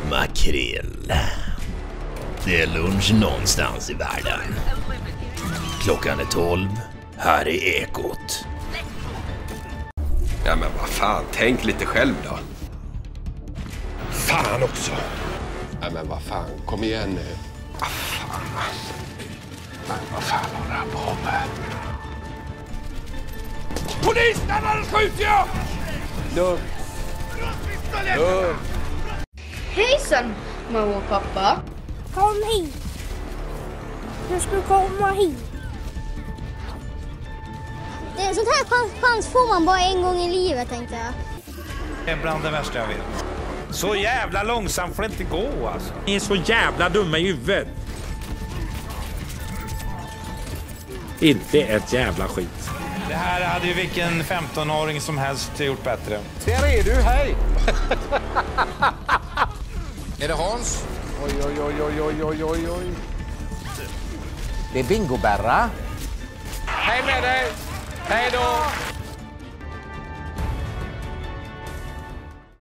Makrill. Det är lunch någonstans i världen. Klockan är 12. Här är Ekot. Ja men vad fan, tänk lite själv då. Fan också. Ja men vad fan, kom igen nu. Vad fan. Men vad fan håller han på med? Polis, annars skjuter jag! Lugn. Hejsan, mamma och pappa. Kom hit. Du ska komma hit. Det är sånt här chans får man bara en gång i livet, tänkte jag. Det är bland det värsta jag vet. Så jävla långsamt får det inte gå alltså. Ni är så jävla dumma i huvudet. Inte ett jävla skit. Det här hade ju vilken 15-åring som helst gjort bättre. Där är du, hej! Är det Hans? Oj, oj, oj, oj, oj, oj, oj, oj. Det är Bingo Berra. Hej med dig! Hej då!